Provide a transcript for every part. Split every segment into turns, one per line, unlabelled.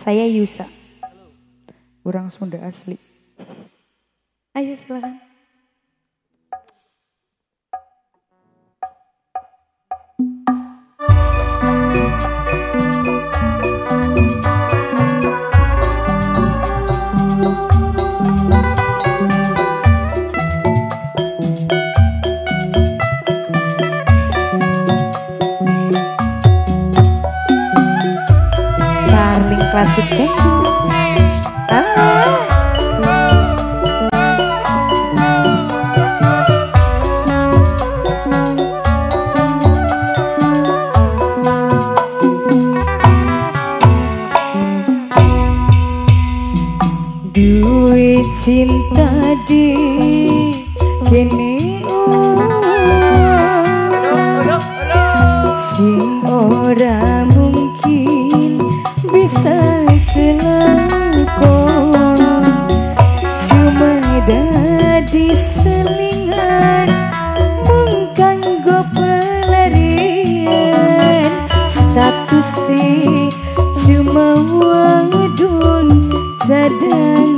Saya Yusa. Orang Sunda asli. Ayo silakan. Darling klasik deh. Duit cinta di kene sing ora mungkin bisa kelakon, cuma dadi selingan mung kanggo pelarian status cuma wadon cadangan.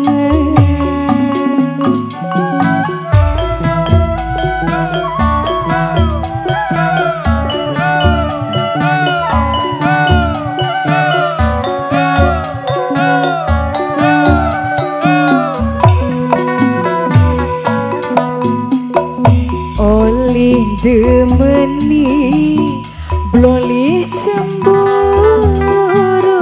Oleh demeni bloli cemburu,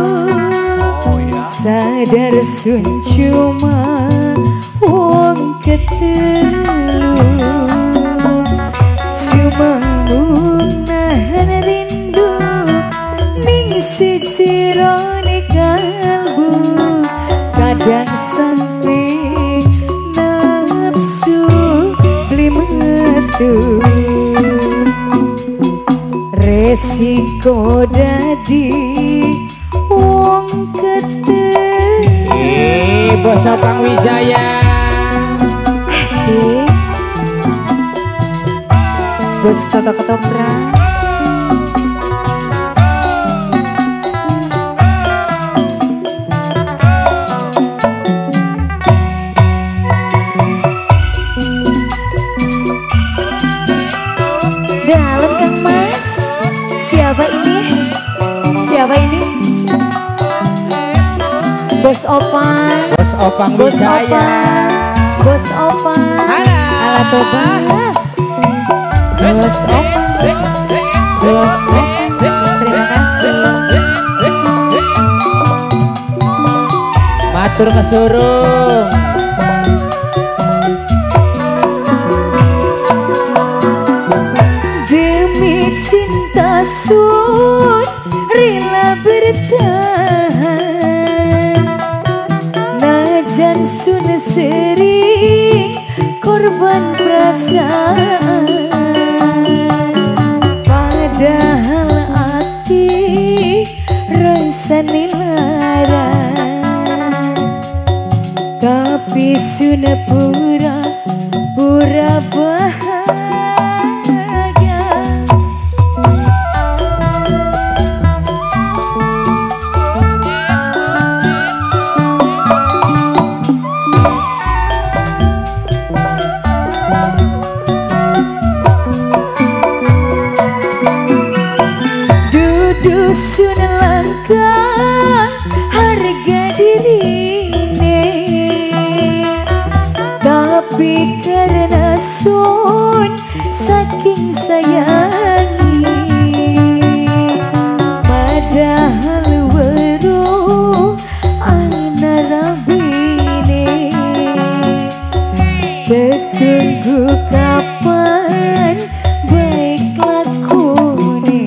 sadar sun cuma wong ketelu, cuma nahan rindu ning siji rone kalbu, kadang sampai nafsu metu resiko dadi wong ketelu.
Bos Opang Wijaya
asik bos soto ketoprak. Dalam Kang Mas, siapa ini? Siapa ini? Bos Opang.
Bos Opang
Bos
Wijaya
Opang. Bos Opang. Ala toba. Bos Opang. Bos Opang. Terima kasih.
matur ngesurung.
Cinta sun rela bertahan, najan sun sering korban perasaan, padahal hati rasa nilaran, tapi sun pura-pura bahagia. Sun langka harga dirine, tapi karena sun saking sayangi, padahal weruh ana rabine, ketunggu kapan baik lakune.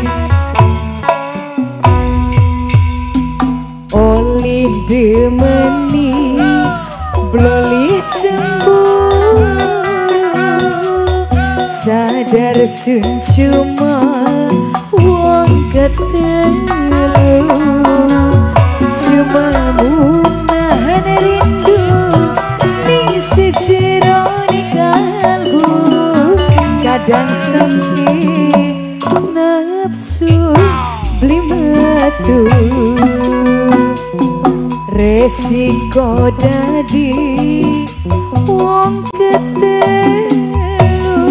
Oleh demeni bloli cemburu, sadar sun cuma wong ketelu, cuma nahan rindu ning siji rone kalbu, kadang sampai nafsu beli metu. resiko dadi wong ketelu.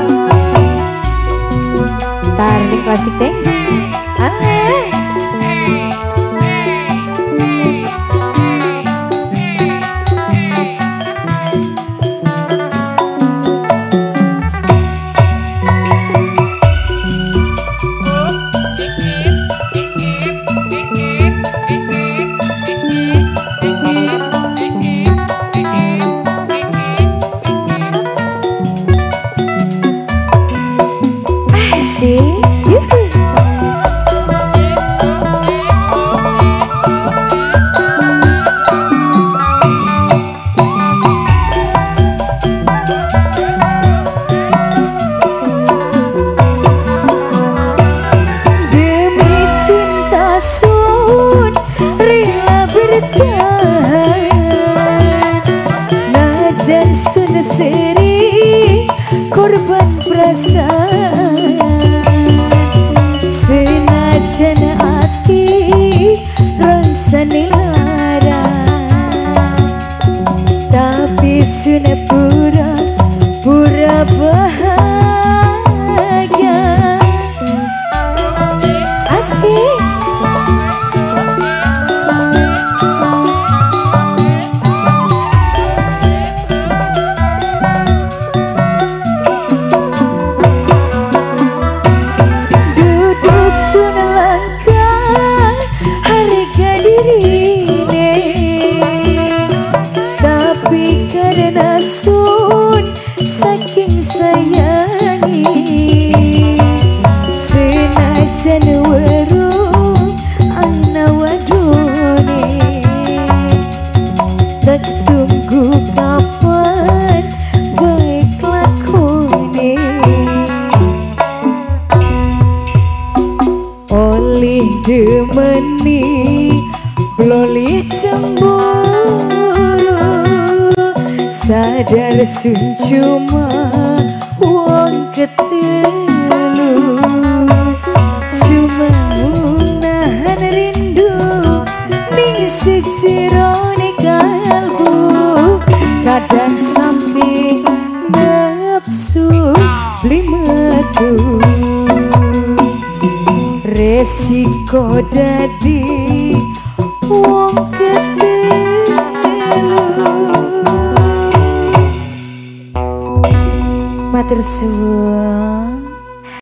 Tarik klasik deh.
Seri korban perasaan, senajan hati rasane lara, tapi sudah pura-pura bahagia. Asik. Saking sayangi senajan weruh ana wadone, tak tunggu kapan baik lakone. Oleh demeni bloli cemburu, sadar sun cuma wong ketelu, cuma nahan rindu ning sejirone kalbu, kadang sampai nafsu beli metu. Resiko dadi wong ketelu. Matur suwun.